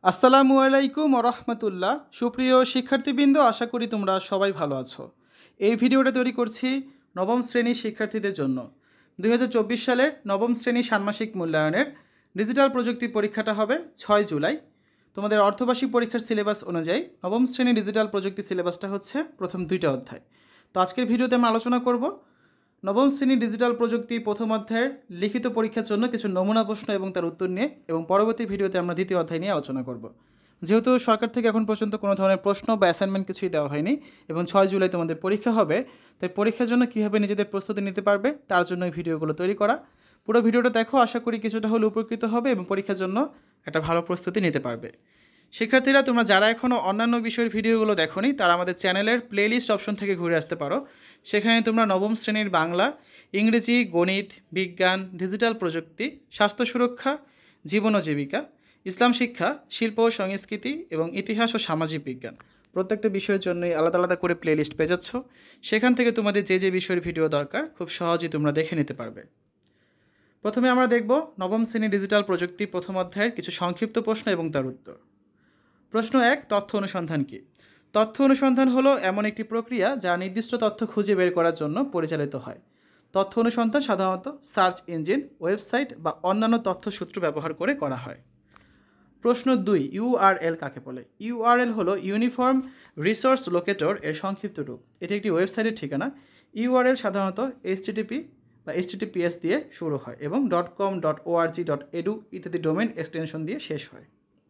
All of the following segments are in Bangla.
আসসালামু আলাইকুম ওরহমতুল্লাহ। সুপ্রিয় শিক্ষার্থীবৃন্দ, আশা করি তোমরা সবাই ভালো আছো। এই ভিডিওটা তৈরি করছি নবম শ্রেণীর শিক্ষার্থীদের জন্য। 2024 সালের নবম শ্রেণী ষান্মাসিক মূল্যায়নের ডিজিটাল প্রযুক্তি পরীক্ষাটা হবে 6 জুলাই। তোমাদের অর্ধবার্ষিক পরীক্ষার সিলেবাস অনুযায়ী নবম শ্রেণীর ডিজিটাল প্রযুক্তি সিলেবাসটা হচ্ছে প্রথম 2টা অধ্যায়। তো আজকের ভিডিওতে আমরা আলোচনা করব নবম শ্রেণীর ডিজিটাল প্রযুক্তি প্রথম অধ্যায়ের লিখিত পরীক্ষার জন্য কিছু নমুনা প্রশ্ন এবং তার উত্তর নিয়ে, এবং পরবর্তী ভিডিওতে আমরা দ্বিতীয় অধ্যায় নিয়ে আলোচনা করব। যেহেতু সরকার থেকে এখন পর্যন্ত কোনো ধরনের প্রশ্ন বা অ্যাসাইনমেন্ট কিছুই দেওয়া হয়নি এবং 6 জুলাই তোমাদের পরীক্ষা হবে, তাই পরীক্ষার জন্য কীভাবে নিজেদের প্রস্তুতি নিতে পারবে তার জন্য এই ভিডিওগুলো তৈরি করা। পুরো ভিডিওটা দেখো, আশা করি কিছুটা হলে উপকৃত হবে এবং পরীক্ষার জন্য একটা ভালো প্রস্তুতি নিতে পারবে। শিক্ষার্থীরা, তোমরা যারা এখনও অন্যান্য বিষয়ের ভিডিওগুলো দেখোনি তারা আমাদের চ্যানেলের প্লেলিস্ট অপশন থেকে ঘুরে আসতে পারো। সেখানে তোমরা নবম শ্রেণীর বাংলা, ইংরেজি, গণিত, বিজ্ঞান, ডিজিটাল প্রযুক্তি, স্বাস্থ্য সুরক্ষা, জীবন ও জীবিকা, ইসলাম শিক্ষা, শিল্প ও সংস্কৃতি এবং ইতিহাস ও সামাজিক বিজ্ঞান প্রত্যেকটা বিষয়ের জন্যই আলাদা আলাদা করে প্লেলিস্ট পেয়ে যাচ্ছ। সেখান থেকে তোমাদের যে যে বিষয়ের ভিডিও দরকার খুব সহজেই তোমরা দেখে নিতে পারবে। প্রথমে আমরা দেখব নবম শ্রেণী ডিজিটাল প্রযুক্তি প্রথম অধ্যায়ের কিছু সংক্ষিপ্ত প্রশ্ন এবং তার উত্তর। প্রশ্ন 1, তথ্য অনুসন্ধান কী? তথ্য অনুসন্ধান হলো এমন একটি প্রক্রিয়া যা নির্দিষ্ট তথ্য খুঁজে বের করার জন্য পরিচালিত হয়। তথ্য অনুসন্ধান সাধারণত সার্চ ইঞ্জিন, ওয়েবসাইট বা অন্যান্য তথ্যসূত্র ব্যবহার করে করা হয়। প্রশ্ন 2, ইউআরএল কাকে বলে? ইউআরএল হলো ইউনিফর্ম রিসোর্স লোকেটর এর সংক্ষিপ্ত রূপ। এটি একটি ওয়েবসাইটের ঠিকানা। ইউআরএল সাধারণত এইচটিটিপি বা এইচটিটিপিএস দিয়ে শুরু হয় এবং .com, .org, .edu ইত্যাদি ডোমেন এক্সটেনশন দিয়ে শেষ হয়।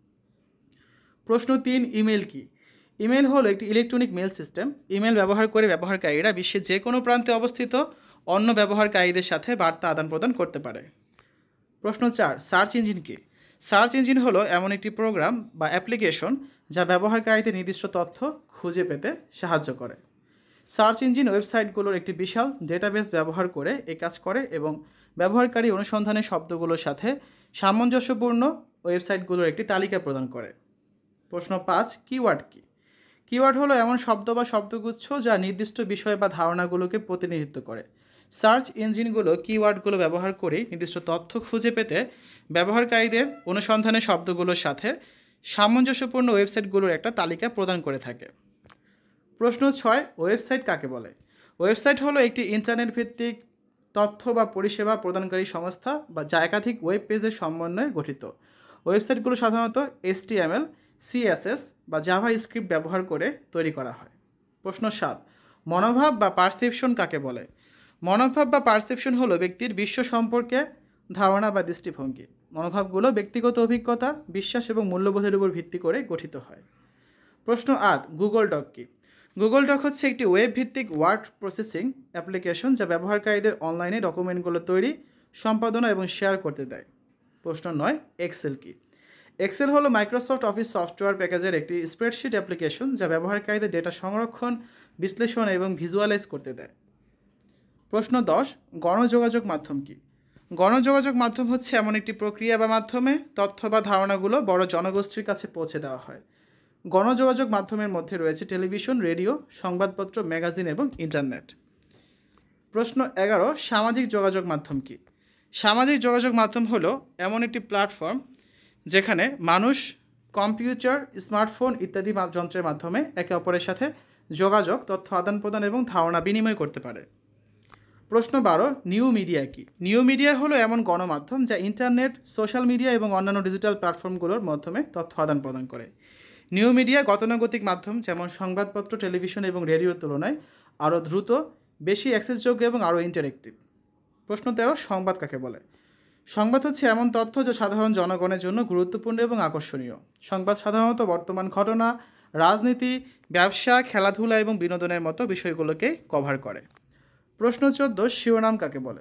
প্রশ্ন 3, ইমেল কি? ইমেল হলো একটি ইলেকট্রনিক মেল সিস্টেম। ইমেল ব্যবহার করে ব্যবহারকারীরা বিশ্বের যে কোনো প্রান্তে অবস্থিত অন্য ব্যবহারকারীদের সাথে বার্তা আদান প্রদান করতে পারে। প্রশ্ন 4, সার্চ ইঞ্জিন কি? সার্চ ইঞ্জিন হলো এমন একটি প্রোগ্রাম বা অ্যাপ্লিকেশন যা ব্যবহারকারীদের নির্দিষ্ট তথ্য খুঁজে পেতে সাহায্য করে। সার্চ ইঞ্জিন ওয়েবসাইটগুলোর একটি বিশাল ডেটাবেস ব্যবহার করে এই কাজ করে এবং ব্যবহারকারী অনুসন্ধানের শব্দগুলোর সাথে সামঞ্জস্যপূর্ণ ওয়েবসাইটগুলোর একটি তালিকা প্রদান করে। প্রশ্ন 5, কিওয়ার্ড কি? কিওয়ার্ড হলো এমন শব্দ বা শব্দগুচ্ছ যা নির্দিষ্ট বিষয় বা ধারণাগুলোকে প্রতিনিধিত্ব করে। সার্চ ইঞ্জিনগুলো কিওয়ার্ডগুলো ব্যবহার করে নির্দিষ্ট তথ্য খুঁজে পেতে ব্যবহারকারীদের অনুসন্ধানের শব্দগুলোর সাথে সামঞ্জস্যপূর্ণ ওয়েবসাইটগুলোর একটা তালিকা প্রদান করে থাকে। প্রশ্ন 6, ওয়েবসাইট কাকে বলে? ওয়েবসাইট হলো একটি ইন্টারনেট ভিত্তিক তথ্য বা পরিষেবা প্রদানকারী সংস্থা বা যা একাধিক ওয়েব পেজের সমন্বয়ে গঠিত। ওয়েবসাইটগুলো সাধারণত HTML, CSS বা জাভা স্ক্রিপ্ট ব্যবহার করে তৈরি করা হয়। প্রশ্ন 7, মনোভাব বা পারসেপশন কাকে বলে? মনোভাব বা পারসেপশন হলো ব্যক্তির বিশ্ব সম্পর্কে ধারণা বা দৃষ্টিভঙ্গি। মনোভাবগুলো ব্যক্তিগত অভিজ্ঞতা, বিশ্বাস এবং মূল্যবোধের উপর ভিত্তি করে গঠিত হয়। প্রশ্ন 8, গুগল ডক কি? গুগল ডক হচ্ছে একটি ওয়েব ভিত্তিক ওয়ার্ড প্রসেসিং অ্যাপ্লিকেশন যা ব্যবহারকারীদের অনলাইনে ডকুমেন্টগুলো তৈরি, সম্পাদনা এবং শেয়ার করতে দেয়। প্রশ্ন 9, এক্সেল কি? এক্সেল হলো মাইক্রোসফট অফিস সফটওয়্যার প্যাকেজের একটি স্প্রেডশিট অ্যাপ্লিকেশন যা ব্যবহারকারীদের ডেটা সংরক্ষণ, বিশ্লেষণ এবং ভিজুয়ালাইজ করতে দেয়। প্রশ্ন 10, গণযোগাযোগ মাধ্যম কি? গণযোগাযোগ মাধ্যম হচ্ছে এমন একটি প্রক্রিয়া বা মাধ্যমে তথ্য বা ধারণাগুলো বড় জনগোষ্ঠীর কাছে পৌঁছে দেওয়া হয়। গণযোগাযোগ মাধ্যমের মধ্যে রয়েছে টেলিভিশন, রেডিও, সংবাদপত্র, ম্যাগাজিন এবং ইন্টারনেট। প্রশ্ন 11, সামাজিক যোগাযোগ মাধ্যম কি? সামাজিক যোগাযোগ মাধ্যম হলো এমন একটি প্ল্যাটফর্ম যেখানে মানুষ কম্পিউটার, স্মার্টফোন ইত্যাদি যন্ত্রের মাধ্যমে একে অপরের সাথে যোগাযোগ, তথ্য আদান প্রদান এবং ধারণা বিনিময় করতে পারে। প্রশ্ন 12, নিউ মিডিয়া কি? নিউ মিডিয়া হলো এমন গণমাধ্যম যা ইন্টারনেট, সোশ্যাল মিডিয়া এবং অন্যান্য ডিজিটাল প্ল্যাটফর্মগুলোর মাধ্যমে তথ্য আদান প্রদান করে। নিউ মিডিয়া গতানুগতিক মাধ্যম যেমন সংবাদপত্র, টেলিভিশন এবং রেডিওর তুলনায় আরও দ্রুত, বেশি অ্যাক্সেসযোগ্য এবং আরও ইন্টারেক্টিভ। প্রশ্ন 13, সংবাদ কাকে বলে? সংবাদ হচ্ছে এমন তথ্য যা সাধারণ জনগণের জন্য গুরুত্বপূর্ণ এবং আকর্ষণীয়। সংবাদ সাধারণত বর্তমান ঘটনা, রাজনীতি, ব্যবসা, খেলাধুলা এবং বিনোদনের মতো বিষয়গুলোকে কভার করে। প্রশ্ন 14, শিরোনাম কাকে বলে?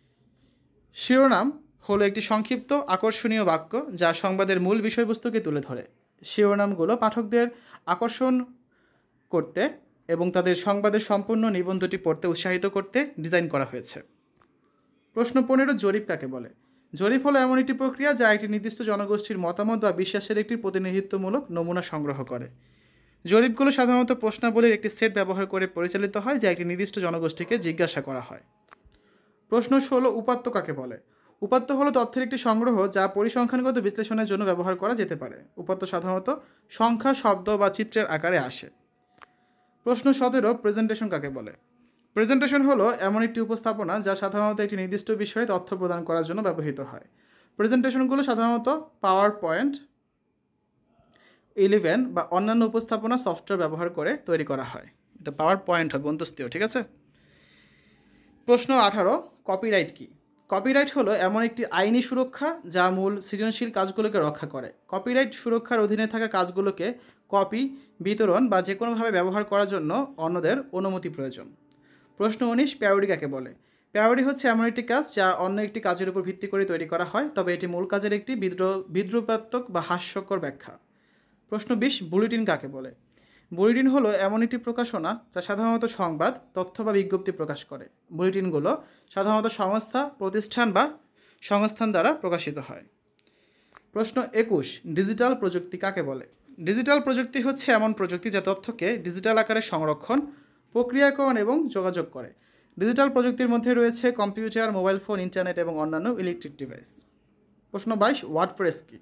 শিরোনাম হলো একটি সংক্ষিপ্ত, আকর্ষণীয় বাক্য যা সংবাদের মূল বিষয়বস্তুকে তুলে ধরে। শিরোনামগুলো পাঠকদের আকর্ষণ করতে এবং তাদের সংবাদের সম্পূর্ণ নিবন্ধটি পড়তে উৎসাহিত করতে ডিজাইন করা হয়েছে। প্রশ্ন 15, জরিপ কাকে বলে? জরিপ হলো এমন একটি প্রক্রিয়া যা একটি নির্দিষ্ট জনগোষ্ঠীর মতামত বা বিশ্বাসের একটি প্রতিনিধিত্বমূলক নমুনা সংগ্রহ করে। জরিপগুলো সাধারণত প্রশ্নাবলীর একটি সেট ব্যবহার করে পরিচালিত হয় যা একটি নির্দিষ্ট জনগোষ্ঠীকে জিজ্ঞাসা করা হয়। প্রশ্ন 16, উপাত্ত কাকে বলে? উপাত্ত হলো তথ্যের একটি সংগ্রহ যা পরিসংখ্যানগত বিশ্লেষণের জন্য ব্যবহার করা যেতে পারে। উপাত্ত সাধারণত সংখ্যা, শব্দ বা চিত্রের আকারে আসে। প্রশ্ন 17, প্রেজেন্টেশন কাকে বলে? প্রেজেন্টেশন হলো এমন একটি উপস্থাপনা যা সাধারণত একটি নির্দিষ্ট বিষয়ে তথ্য প্রদান করার জন্য ব্যবহৃত হয়। প্রেজেন্টেশনগুলো সাধারণত পাওয়ার পয়েন্ট, 11 বা অন্যান্য উপস্থাপনা সফটওয়্যার ব্যবহার করে তৈরি করা হয়। এটা পাওয়ার পয়েন্ট হবে অন্তস্থীয়, ঠিক আছে। প্রশ্ন 18, কপিরাইট কি? কপিরাইট হলো এমন একটি আইনি সুরক্ষা যা মূল সৃজনশীল কাজগুলোকে রক্ষা করে। কপিরাইট সুরক্ষার অধীনে থাকা কাজগুলোকে কপি, বিতরণ বা যে কোনোভাবে ব্যবহার করার জন্য অন্যদের অনুমতি প্রয়োজন। প্রশ্ন 19, প্যারোডি কাকে বলে? প্যারোডি হচ্ছে এমন একটি কাজ যা অন্য একটি কাজের উপর ভিত্তি করে তৈরি করা হয়, তবে এটি মূল কাজের একটি বিদ্রূপাত্মক বা হাস্যকর ব্যাখ্যা। প্রশ্ন 20, বুলেটিন কাকে বলে? বুলেটিন হলো এমন একটি প্রকাশনা যা সাধারণত সংবাদ, তথ্য বা বিজ্ঞপ্তি প্রকাশ করে। বুলেটিনগুলো সাধারণত সংস্থা, প্রতিষ্ঠান বা সংস্থান দ্বারা প্রকাশিত হয়। প্রশ্ন 21, ডিজিটাল প্রযুক্তি কাকে বলে? ডিজিটাল প্রযুক্তি হচ্ছে এমন প্রযুক্তি যা তথ্যকে ডিজিটাল আকারে সংরক্ষণ, প্রক্রিয়াকরণ এবং যোগাযোগ করে। ডিজিটাল প্রযুক্তির মধ্যে রয়েছে কম্পিউটার, মোবাইল ফোন, ইন্টারনেট এবং অন্যান্য ইলেকট্রিক ডিভাইস। প্রশ্ন 22, ওয়ার্ডপ্রেস কি?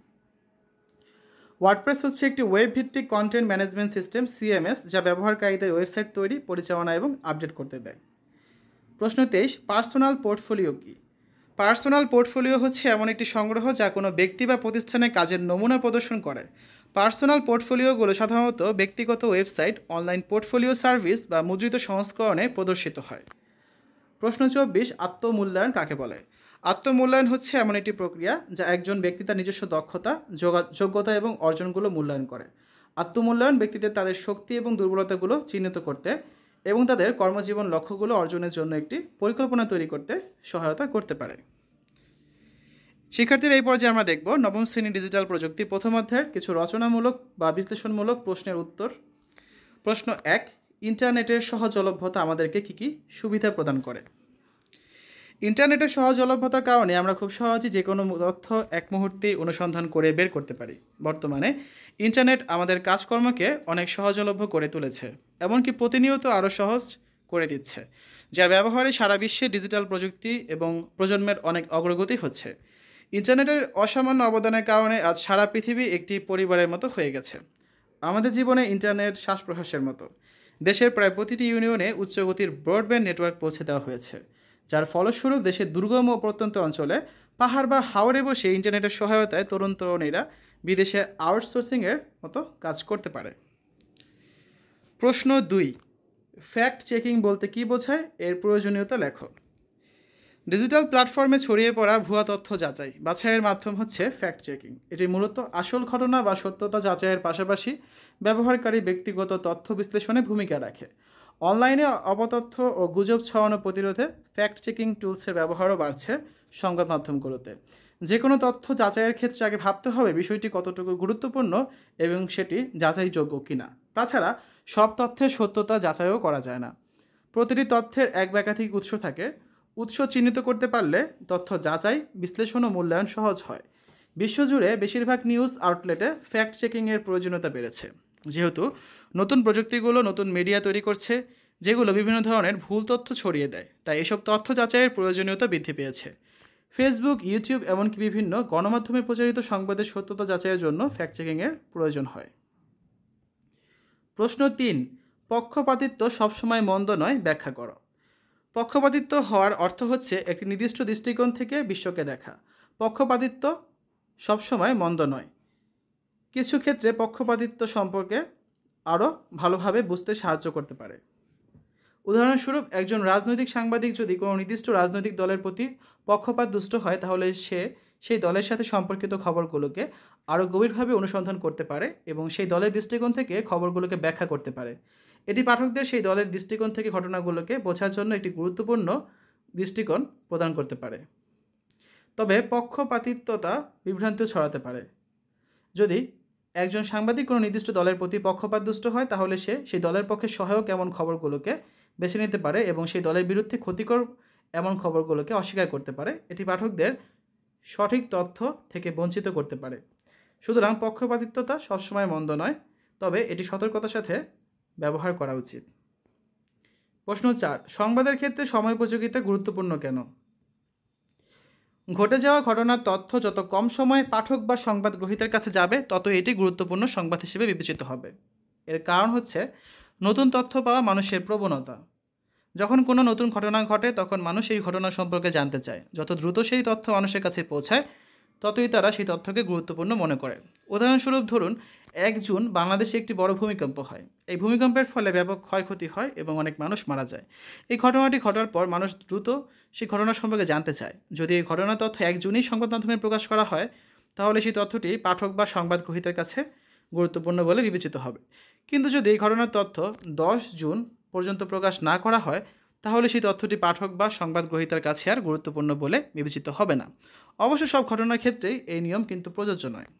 ওয়ার্ডপ্রেস হচ্ছে একটি ওয়েব ভিত্তিক কন্টেন্ট ম্যানেজমেন্ট সিস্টেম, সিএমএস, যা ব্যবহারকারীদের ওয়েবসাইট তৈরি, পরিচালনা এবং আপডেট করতে দেয়। প্রশ্ন 23, পার্সোনাল পোর্টফোলিও কি? পার্সোনাল পোর্টফোলিও হচ্ছে এমন একটি সংগ্রহ যা কোনো ব্যক্তি বা প্রতিষ্ঠানের কাজের নমুনা প্রদর্শন করে। পার্সোনাল পোর্টফোলিওগুলো সাধারণত ব্যক্তিগত ওয়েবসাইট, অনলাইন পোর্টফোলিও সার্ভিস বা মুদ্রিত সংস্করণে প্রদর্শিত হয়। প্রশ্ন 24, আত্মমূল্যায়ন কাকে বলে? আত্মমূল্যায়ন হচ্ছে এমন একটি প্রক্রিয়া যা একজন ব্যক্তি তার নিজস্ব দক্ষতা, যোগ্যতা এবং অর্জনগুলো মূল্যায়ন করে। আত্মমূল্যায়ন ব্যক্তিদের তাদের শক্তি এবং দুর্বলতাগুলো চিহ্নিত করতে এবং তাদের কর্মজীবন লক্ষ্যগুলো অর্জনের জন্য একটি পরিকল্পনা তৈরি করতে সহায়তা করতে পারে। শিক্ষার্থীরা, এই পর্যায়ে আমরা দেখব নবম শ্রেণী ডিজিটাল প্রযুক্তি প্রথম অধ্যায়ের কিছু রচনামূলক বা বিশ্লেষণমূলক প্রশ্নের উত্তর। প্রশ্ন 1, ইন্টারনেটের সহজলভ্যতা আমাদেরকে কী কী সুবিধা প্রদান করে? ইন্টারনেটের সহজলভ্যতার কারণে আমরা খুব সহজেই যে কোনো তথ্য এক মুহূর্তেই অনুসন্ধান করে বের করতে পারি। বর্তমানে ইন্টারনেট আমাদের কাজকর্মকে অনেক সহজলভ্য করে তুলেছে, এমনকি প্রতিনিয়ত আরও সহজ করে দিচ্ছে, যার ব্যবহারে সারা বিশ্বে ডিজিটাল প্রযুক্তি এবং প্রজন্মের অনেক অগ্রগতি হচ্ছে। ইন্টারনেটের অসামান্য অবদানের কারণে আজ সারা পৃথিবী একটি পরিবারের মতো হয়ে গেছে। আমাদের জীবনে ইন্টারনেট শ্বাস প্রশ্বাসের মতো। দেশের প্রায় প্রতিটি ইউনিয়নে উচ্চগতির ব্রডব্যান্ড নেটওয়ার্ক পৌঁছে দেওয়া হয়েছে, যার ফলস্বরূপ দেশের দুর্গম ও প্রত্যন্ত অঞ্চলে পাহাড় বা হাওড়ে বসে ইন্টারনেটের সহায়তায় তরুণ তরুণীরা বিদেশে আউটসোর্সিংয়ের মতো কাজ করতে পারে। প্রশ্ন 2, ফ্যাক্ট চেকিং বলতে কী বোঝায়? এর প্রয়োজনীয়তা লেখো। ডিজিটাল প্ল্যাটফর্মে ছড়িয়ে পড়া ভুয়া তথ্য বাছাইয়ের মাধ্যম হচ্ছে ফ্যাক্ট চেকিং। এটি মূলত আসল ঘটনা বা সত্যতা যাচাইয়ের পাশাপাশি ব্যবহারকারী ব্যক্তিগত তথ্য বিশ্লেষণে ভূমিকা রাখে। অনলাইনে অপতথ্য ও গুজব ছড়ানো প্রতিরোধে ফ্যাক্ট চেকিং টুলসের ব্যবহারও বাড়ছে সংবাদ মাধ্যমগুলোতে। যে কোনো তথ্য যাচাইয়ের ক্ষেত্রে আগে ভাবতে হবে বিষয়টি কতটুকু গুরুত্বপূর্ণ এবং সেটি যাচাইযোগ্য কিনা। তাছাড়া সব তথ্যের সত্যতা যাচাইও করা যায় না। প্রতিটি তথ্যের এক বা একাধিক উৎস থাকে। উৎস চিহ্নিত করতে পারলে তথ্য যাচাই, বিশ্লেষণ ও মূল্যায়ন সহজ হয়। বিশ্বজুড়ে বেশিরভাগ নিউজ আউটলেটে ফ্যাক্ট চেকিংয়ের প্রয়োজনীয়তা বেড়েছে, যেহেতু নতুন প্রযুক্তিগুলো নতুন মিডিয়া তৈরি করছে যেগুলো বিভিন্ন ধরনের ভুল তথ্য ছড়িয়ে দেয়। তাই এসব তথ্য যাচাইয়ের প্রয়োজনীয়তা বৃদ্ধি পেয়েছে। ফেসবুক, ইউটিউব এমনকি বিভিন্ন গণমাধ্যমে প্রচারিত সংবাদের সত্যতা যাচাইয়ের জন্য ফ্যাক্ট চেকিংয়ের প্রয়োজন হয়। প্রশ্ন 3, পক্ষপাতিত্ব সবসময় মন্দ নয়, ব্যাখ্যা করো। পক্ষপাতিত্ব হওয়ার অর্থ হচ্ছে একটি নির্দিষ্ট দৃষ্টিকোণ থেকে বিশ্বকে দেখা। পক্ষপাতিত্ব সবসময় মন্দ নয়। কিছু ক্ষেত্রে পক্ষপাতিত্ব সম্পর্কে আরও ভালোভাবে বুঝতে সাহায্য করতে পারে। উদাহরণস্বরূপ, একজন রাজনৈতিক সাংবাদিক যদি কোনো নির্দিষ্ট রাজনৈতিক দলের প্রতি পক্ষপাতদুষ্ট হয়, তাহলে সে সেই দলের সাথে সম্পর্কিত খবরগুলোকে আরও গভীরভাবে অনুসন্ধান করতে পারে এবং সেই দলের দৃষ্টিকোণ থেকে খবরগুলোকে ব্যাখ্যা করতে পারে। এটি পাঠকদের সেই দলের দৃষ্টিকোণ থেকে ঘটনাগুলোকে বোঝার জন্য একটি গুরুত্বপূর্ণ দৃষ্টিকোণ প্রদান করতে পারে। তবে পক্ষপাতিত্বতা বিভ্রান্তিও ছড়াতে পারে। যদি একজন সাংবাদিক কোনো নির্দিষ্ট দলের প্রতি পক্ষপাতদুষ্ট হয়, তাহলে সে সেই দলের পক্ষে সহায়ক এমন খবরগুলোকে বেছে নিতে পারে এবং সেই দলের বিরুদ্ধে ক্ষতিকর এমন খবরগুলোকে অস্বীকার করতে পারে। এটি পাঠকদের সঠিক তথ্য থেকে বঞ্চিত করতে পারে। সুতরাং পক্ষপাতিত্বতা সবসময় মন্দ নয়, তবে এটি সতর্কতার সাথে ব্যবহার করা উচিত। প্রশ্ন 4, সংবাদের ক্ষেত্রে সময়োপযোগিতা গুরুত্বপূর্ণ কেন? ঘটে যাওয়া ঘটনার তথ্য যত কম সময়ে পাঠক বা সংবাদ গ্রহীতার কাছে যাবে তত এটি গুরুত্বপূর্ণ সংবাদ হিসেবে বিবেচিত হবে। এর কারণ হচ্ছে নতুন তথ্য পাওয়া মানুষের প্রবণতা। যখন কোনো নতুন ঘটনা ঘটে তখন মানুষ এই ঘটনা সম্পর্কে জানতে চায়। যত দ্রুত সেই তথ্য মানুষের কাছে পৌঁছায় ততই তারা সেই তথ্যকে গুরুত্বপূর্ণ মনে করে। উদাহরণস্বরূপ ধরুন 1 জুন বাংলাদেশে একটি বড় ভূমিকম্প হয়। এই ভূমিকম্পের ফলে ব্যাপক ক্ষয়ক্ষতি হয় এবং অনেক মানুষ মারা যায়। এই ঘটনাটি ঘটার পর মানুষ দ্রুত সেই ঘটনা সম্পর্কে জানতে চায়। যদি এই ঘটনার তথ্য 1 জুনই সংবাদ মাধ্যমে প্রকাশ করা হয় তাহলে সেই তথ্যটি পাঠক বা সংবাদ গ্রহীতার কাছে গুরুত্বপূর্ণ বলে বিবেচিত হবে। কিন্তু যদি এই ঘটনার তথ্য 10 জুন পর্যন্ত প্রকাশ না করা হয় তাহলে সেই তথ্যটি পাঠক বা সংবাদ গ্রহীতার কাছে আর গুরুত্বপূর্ণ বলে বিবেচিত হবে না। অবশ্য সব ঘটনার ক্ষেত্রেই এই নিয়ম কিন্তু প্রযোজ্য নয়।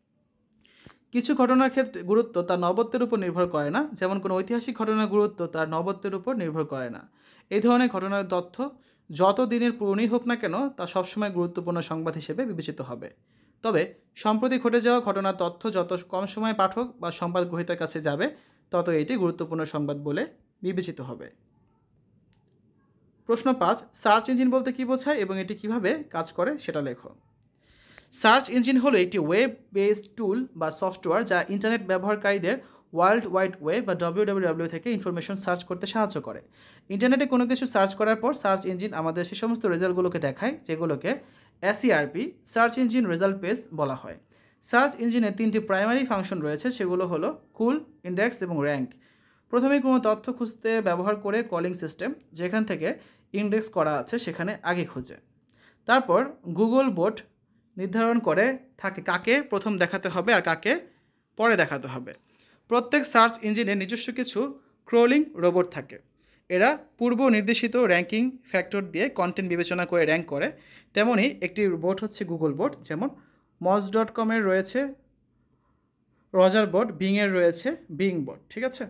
কিছু ঘটনার ক্ষেত্রে গুরুত্ব তার নবত্বের উপর নির্ভর করে না, যেমন কোনো ঐতিহাসিক ঘটনার গুরুত্ব তার নবত্বের উপর নির্ভর করে না। এই ধরনের ঘটনার তথ্য যত দিনের পুরনোই হোক না কেন তা সবসময় গুরুত্বপূর্ণ সংবাদ হিসেবে বিবেচিত হবে। তবে সম্প্রতি ঘটে যাওয়া ঘটনার তথ্য যত কম সময়ে পাঠক বা সংবাদ গ্রহীতার কাছে যাবে তত এটি গুরুত্বপূর্ণ সংবাদ বলে বিবেচিত হবে। প্রশ্ন 5, সার্চ ইঞ্জিন বলতে কী বোঝায় এবং এটি কিভাবে কাজ করে সেটা লেখো। সার্চ ইঞ্জিন হলো একটি ওয়েব বেসড টুল বা সফটওয়্যার যা ইন্টারনেট ব্যবহারকারীদের ওয়ার্ল্ড ওয়াইড ওয়েব বা WWW থেকে ইনফরমেশন সার্চ করতে সাহায্য করে। ইন্টারনেটে কোনো কিছু সার্চ করার পর সার্চ ইঞ্জিন আমাদের সে সমস্ত রেজাল্টগুলোকে দেখায় যেগুলোকে SERP, search engine result page বলা হয়। সার্চ ইঞ্জিনের 3টি প্রাইমারি ফাংশন রয়েছে, সেগুলো হলো কুল, ইন্ডেক্স এবং র্যাঙ্ক। প্রথমে কোনো তথ্য খুঁজতে ব্যবহার করে কলিং সিস্টেম, যেখান থেকে ইন্ডেক্স করা আছে সেখানে আগে খোঁজে। তারপর গুগল বোট নির্ধারণ করে থাকে কাকে প্রথম দেখাতে হবে আর কাকে পরে দেখাতে হবে। প্রত্যেক সার্চ ইঞ্জিনের নিজস্ব কিছু ক্রলিং রোবট থাকে। এরা পূর্ব নির্দেশিত র্যাঙ্কিং ফ্যাক্টর দিয়ে কন্টেন্ট বিবেচনা করে র্যাঙ্ক করে। তেমনই একটি বোট হচ্ছে গুগল বোট, যেমন moz.com-এর রয়েছে রজার বোট, বিংয়ের রয়েছে বিং বোট। ঠিক আছে।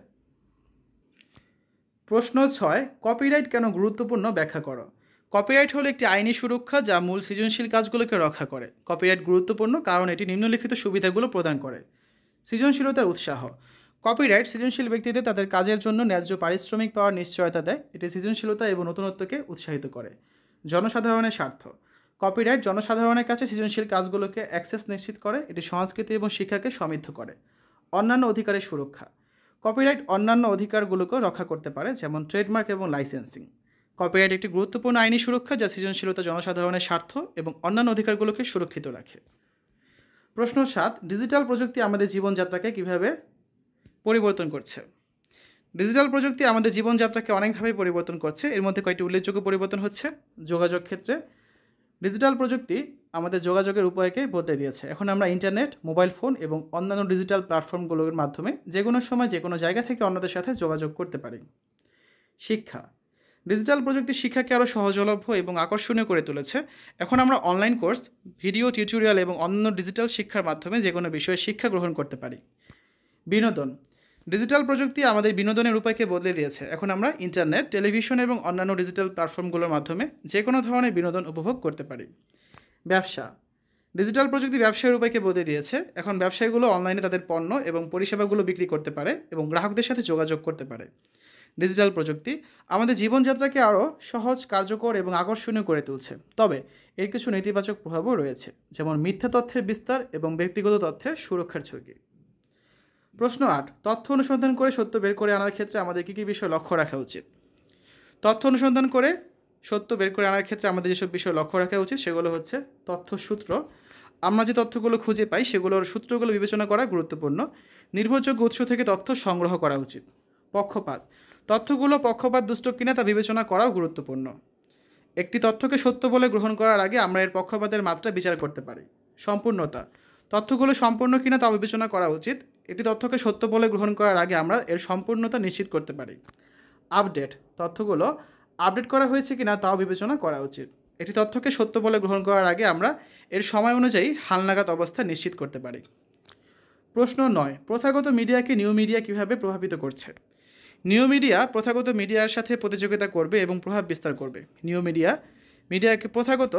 প্রশ্ন 6, কপিরাইট কেন গুরুত্বপূর্ণ ব্যাখ্যা করো। কপিরাইট হলো একটি আইনি সুরক্ষা যা মূল সৃজনশীল কাজগুলোকে রক্ষা করে। কপিরাইট গুরুত্বপূর্ণ কারণ এটি নিম্নলিখিত সুবিধাগুলো প্রদান করে। সৃজনশীলতার উৎসাহ। কপিরাইট সৃজনশীল ব্যক্তিদের তাদের কাজের জন্য ন্যায্য পারিশ্রমিক পাওয়ার নিশ্চয়তা দেয়। এটি সৃজনশীলতা এবং নতুনত্বকে উৎসাহিত করে। জনসাধারণের স্বার্থ। কপিরাইট জনসাধারণের কাছে সৃজনশীল কাজগুলোকে অ্যাক্সেস নিশ্চিত করে। এটি সংস্কৃতি এবং শিক্ষাকে সমৃদ্ধ করে। অন্যান্য অধিকারের সুরক্ষা। কপিরাইট অন্যান্য অধিকারগুলোকেও রক্ষা করতে পারে, যেমন ট্রেডমার্ক এবং লাইসেন্সিং। কপিরাইট একটি গুরুত্বপূর্ণ আইনি সুরক্ষা যা সৃজনশীলতা, জনসাধারণের স্বার্থ এবং অন্যান্য অধিকারগুলোকে সুরক্ষিত রাখে। প্রশ্ন 7, ডিজিটাল প্রযুক্তি আমাদের জীবনযাত্রাকে কীভাবে পরিবর্তন করছে। ডিজিটাল প্রযুক্তি আমাদের জীবনযাত্রাকে অনেকভাবে পরিবর্তন করছে। এর মধ্যে কয়েকটি উল্লেখযোগ্য পরিবর্তন হচ্ছে যোগাযোগ ক্ষেত্রে। ডিজিটাল প্রযুক্তি আমাদের যোগাযোগের উপায়কে বদলে দিয়েছে। এখন আমরা ইন্টারনেট, মোবাইল ফোন এবং অন্যান্য ডিজিটাল প্ল্যাটফর্মগুলোর মাধ্যমে যে কোনো সময় যে কোনো জায়গা থেকে অন্যদের সাথে যোগাযোগ করতে পারি। শিক্ষা। ডিজিটাল প্রযুক্তি শিক্ষাকে আরও সহজলভ্য এবং আকর্ষণীয় করে তুলেছে। এখন আমরা অনলাইন কোর্স, ভিডিও টিউটোরিয়াল এবং অন্যান্য ডিজিটাল শিক্ষার মাধ্যমে যে কোনো বিষয়ে শিক্ষা গ্রহণ করতে পারি। বিনোদন। ডিজিটাল প্রযুক্তি আমাদের বিনোদনের উপায়কে বদলে দিয়েছে। এখন আমরা ইন্টারনেট, টেলিভিশন এবং অন্যান্য ডিজিটাল প্ল্যাটফর্মগুলোর মাধ্যমে যে কোনো ধরনের বিনোদন উপভোগ করতে পারি। ব্যবসা। ডিজিটাল প্রযুক্তি ব্যবসায়ের উপায়কে বদলে দিয়েছে। এখন ব্যবসায়ীগুলো অনলাইনে তাদের পণ্য এবং পরিষেবাগুলো বিক্রি করতে পারে এবং গ্রাহকদের সাথে যোগাযোগ করতে পারে। ডিজিটাল প্রযুক্তি আমাদের জীবনযাত্রাকে আরও সহজ, কার্যকর এবং আকর্ষণীয় করে তুলছে। তবে এর কিছু নেতিবাচক প্রভাবও রয়েছে, যেমন মিথ্যা তথ্যের বিস্তার এবং ব্যক্তিগত তথ্যের সুরক্ষার ঝুঁকি। প্রশ্ন 8, তথ্য অনুসন্ধান করে সত্য বের করে আনার ক্ষেত্রে আমাদের কী কী বিষয় লক্ষ্য রাখা উচিত। তথ্য অনুসন্ধান করে সত্য বের করে আনার ক্ষেত্রে আমাদের যেসব বিষয় লক্ষ্য রাখা উচিত সেগুলো হচ্ছে তথ্য সূত্র। আমরা যে তথ্যগুলো খুঁজে পাই সেগুলোর সূত্রগুলো বিবেচনা করা গুরুত্বপূর্ণ। নির্ভরযোগ্য উৎস থেকে তথ্য সংগ্রহ করা উচিত। পক্ষপাত। তথ্যগুলো পক্ষপাত দুষ্ট কিনা তা বিবেচনা করাও গুরুত্বপূর্ণ। একটি তথ্যকে সত্য বলে গ্রহণ করার আগে আমরা এর পক্ষপাতের মাত্রা বিচার করতে পারি। সম্পূর্ণতা। তথ্যগুলো সম্পূর্ণ কিনা তা বিবেচনা করা উচিত। একটি তথ্যকে সত্য বলে গ্রহণ করার আগে আমরা এর সম্পূর্ণতা নিশ্চিত করতে পারি। আপডেট। তথ্যগুলো আপডেট করা হয়েছে কিনা তাও বিবেচনা করা উচিত। একটি তথ্যকে সত্য বলে গ্রহণ করার আগে আমরা এর সময় অনুযায়ী হালনাগাদ অবস্থা নিশ্চিত করতে পারি। প্রশ্ন 9, প্রথাগত মিডিয়াকে নিউ মিডিয়া কীভাবে প্রভাবিত করছে। নিউ মিডিয়া প্রথাগত মিডিয়ার সাথে প্রতিযোগিতা করবে এবং প্রভাব বিস্তার করবে। নিউ মিডিয়াকে প্রথাগত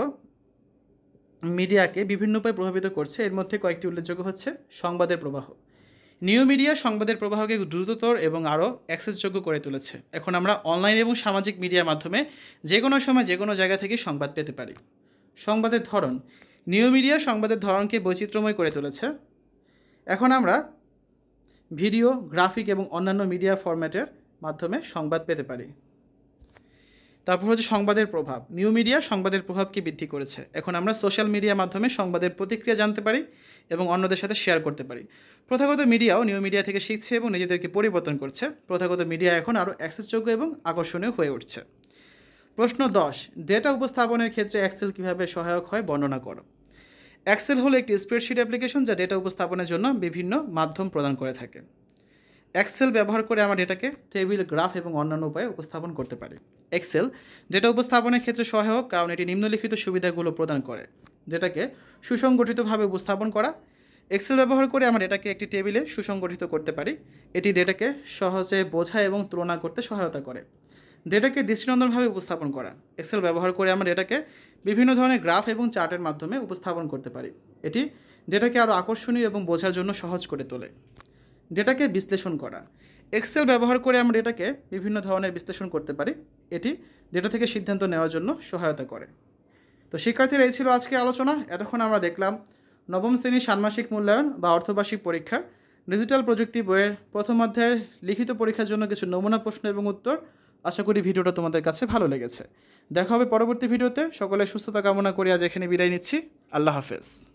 মিডিয়াকে বিভিন্ন উপায়ে প্রভাবিত করছে। এর মধ্যে কয়েকটি উল্লেখযোগ্য হচ্ছে সংবাদের প্রবাহ। নিউ মিডিয়া সংবাদের প্রবাহকে দ্রুততর এবং আরও অ্যাক্সেসযোগ্য করে তুলেছে। এখন আমরা অনলাইন এবং সামাজিক মিডিয়ার মাধ্যমে যে কোনো সময় যে কোনো জায়গা থেকে সংবাদ পেতে পারি। সংবাদের ধরন। নিউ মিডিয়া সংবাদের ধরনকে বৈচিত্র্যময় করে তুলেছে। এখন আমরা ভিডিও, গ্রাফিক এবং অন্যান্য মিডিয়া ফরম্যাটের মাধ্যমে সংবাদ পেতে পারি। তারপর হচ্ছে সংবাদের প্রভাব। নিউ মিডিয়া সংবাদের প্রভাবকে বৃদ্ধি করেছে। এখন আমরা সোশ্যাল মিডিয়ার মাধ্যমে সংবাদের প্রতিক্রিয়া জানতে পারি এবং অন্যদের সাথে শেয়ার করতে পারি। প্রথাগত মিডিয়াও নিউ মিডিয়া থেকে শিখছে এবং নিজেদেরকে পরিবর্তন করছে। প্রথাগত মিডিয়া এখন আরও অ্যাক্সেসযোগ্য এবং আকর্ষণীয় হয়ে উঠছে। প্রশ্ন 10, ডেটা উপস্থাপনের ক্ষেত্রে এক্সেল কীভাবে সহায়ক হয় বর্ণনা করো। এক্সেল হলো একটি স্প্রেডশিট অ্যাপ্লিকেশন যা ডেটা উপস্থাপনের জন্য বিভিন্ন মাধ্যম প্রদান করে থাকে। এক্সেল ব্যবহার করে আমরা ডেটাকে টেবিল, গ্রাফ এবং অন্যান্য উপায়ে উপস্থাপন করতে পারি। এক্সেল ডেটা উপস্থাপনের ক্ষেত্রে সহায়ক কারণ এটি নিম্নলিখিত সুবিধাগুলো প্রদান করে। ডেটাকে সুসংগঠিতভাবে উপস্থাপন করা। এক্সেল ব্যবহার করে আমরা ডেটাকে একটি টেবিলে সুসংগঠিত করতে পারি। এটি ডেটাকে সহজে বোঝা এবং তুলনা করতে সহায়তা করে। ডেটাকে দৃষ্টিনন্দনভাবে উপস্থাপন করা। এক্সেল ব্যবহার করে আমরা ডেটাকে বিভিন্ন ধরনের গ্রাফ এবং চার্টের মাধ্যমে উপস্থাপন করতে পারি। এটি ডেটাকে আরও আকর্ষণীয় এবং বোঝার জন্য সহজ করে তোলে। ডেটাকে বিশ্লেষণ করা। এক্সেল ব্যবহার করে আমরা ডেটাকে বিভিন্ন ধরনের বিশ্লেষণ করতে পারি। এটি ডেটা থেকে সিদ্ধান্ত নেওয়ার জন্য সহায়তা করে। তো শিক্ষার্থীরা, এই ছিল আজকে আলোচনা। এতক্ষণ আমরা দেখলাম নবম শ্রেণীর ষান্মাসিক মূল্যায়ন বা অর্ধবার্ষিক পরীক্ষার ডিজিটাল প্রযুক্তি বইয়ের প্রথম অধ্যায়ের লিখিত পরীক্ষার জন্য কিছু নমুনা প্রশ্ন এবং উত্তর। আশা করি ভিডিওটা তোমাদের কাছে ভালো লেগেছে। দেখা হবে পরবর্তী ভিডিওতে। সকলের সুস্থতা কামনা করি আজ এখানে বিদায় নিচ্ছি। আল্লাহ হাফেজ।